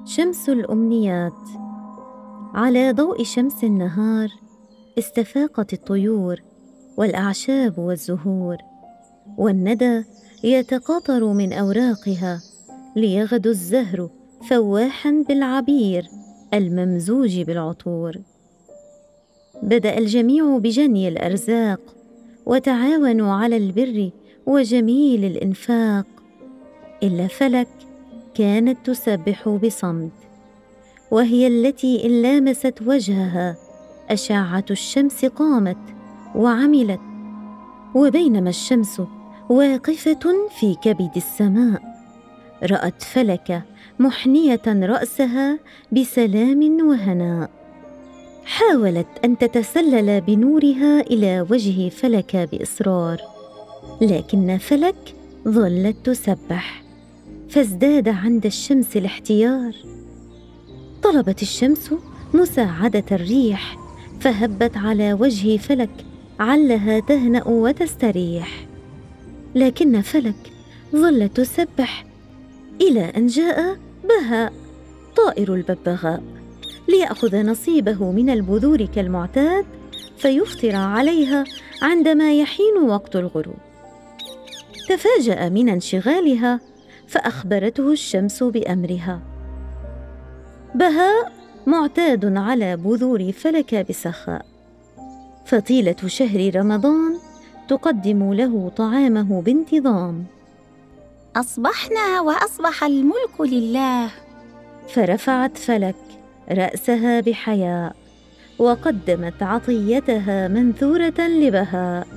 شمس الأمنيات. على ضوء شمس النهار استفاقت الطيور والأعشاب والزهور، والندى يتقاطر من أوراقها ليغدو الزهر فواحا بالعبير الممزوج بالعطور. بدأ الجميع بجني الأرزاق وتعاونوا على البر وجميل الإنفاق، إلا فلك كانت تسبح بصمت، وهي التي إن لامست وجهها أشعة الشمس قامت وعملت. وبينما الشمس واقفة في كبد السماء رأت فلك محنية رأسها بسلام وهناء، حاولت أن تتسلل بنورها إلى وجه فلك بإصرار، لكن فلك ظلت تسبح، فازداد عند الشمس الاحتيار. طلبت الشمس مساعدة الريح فهبت على وجه فلك علها تهنأ وتستريح، لكن فلك ظلت تسبح إلى أن جاء بهاء طائر الببغاء ليأخذ نصيبه من البذور كالمعتاد، فيفطر عليها عندما يحين وقت الغروب. تفاجأ من انشغالها فأخبرته الشمس بأمرها. بهاء معتاد على بذور فلك بسخاء، فطيلة شهر رمضان تقدم له طعامه بانتظام. أصبحنا وأصبح الملك لله. فرفعت فلك رأسها بحياء وقدمت عطيتها منثورة لبهاء.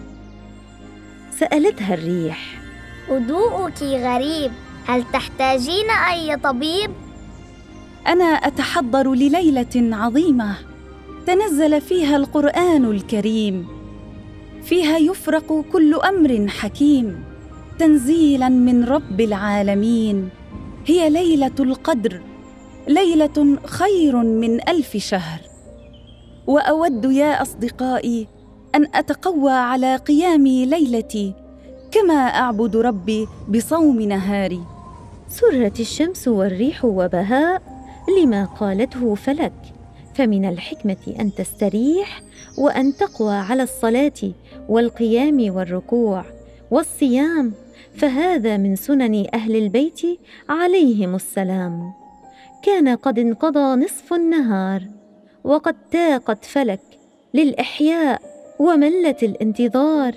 سألتها الريح: هدوءك غريب، هل تحتاجين أي طبيب؟ أنا أتحضر لليلة عظيمة تنزل فيها القرآن الكريم، فيها يفرق كل أمر حكيم تنزيلاً من رب العالمين. هي ليلة القدر، ليلة خير من 1000 شهر. وأود يا أصدقائي أن أتقوى على قيام ليلتي كما أعبد ربي بصوم نهاري. سرت الشمس والريح وبهاء لما قالته فلك، فمن الحكمة أن تستريح وأن تقوى على الصلاة والقيام والركوع والصيام، فهذا من سنن أهل البيت عليهم السلام. كان قد انقضى نصف النهار وقد تاقت فلك للإحياء وملت الانتظار،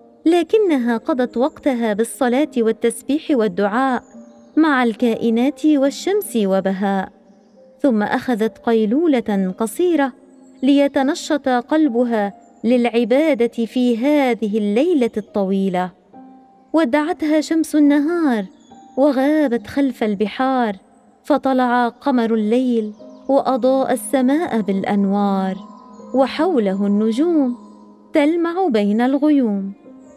لكنها قضت وقتها بالصلاة والتسبيح والدعاء مع الكائنات والشمس وبهاء، ثم أخذت قيلولة قصيرة ليتنشط قلبها للعبادة في هذه الليلة الطويلة. ودعتها شمس النهار وغابت خلف البحار، فطلع قمر الليل وأضاء السماء بالأنوار، وحوله النجوم تلمع بين الغيوم.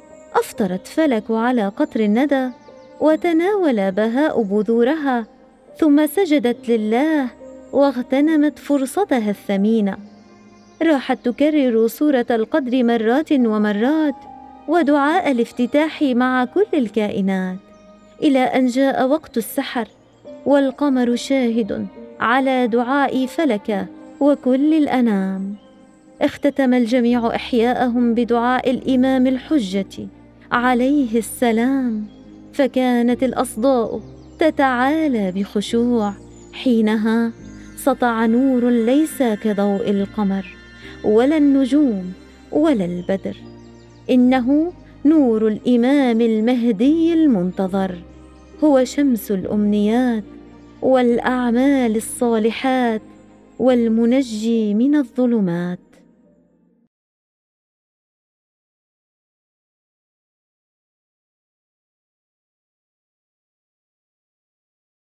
أفطرت فلك على قطر الندى وتناول بهاء بذورها، ثم سجدت لله واغتنمت فرصتها الثمينة. راحت تكرر سورة القدر مرات ومرات ودعاء الافتتاح مع كل الكائنات، إلى أن جاء وقت السحر والقمر شاهد على دعاء فلك وكل الأنام. اختتم الجميع إحياءهم بدعاء الإمام الحجة عليه السلام، فكانت الأصداء تتعالى بخشوع. حينها سطع نور ليس كضوء القمر ولا النجوم ولا البدر، إنه نور الإمام المهدي المنتظر، هو شمس الأمنيات والأعمال الصالحات والمنجي من الظلمات.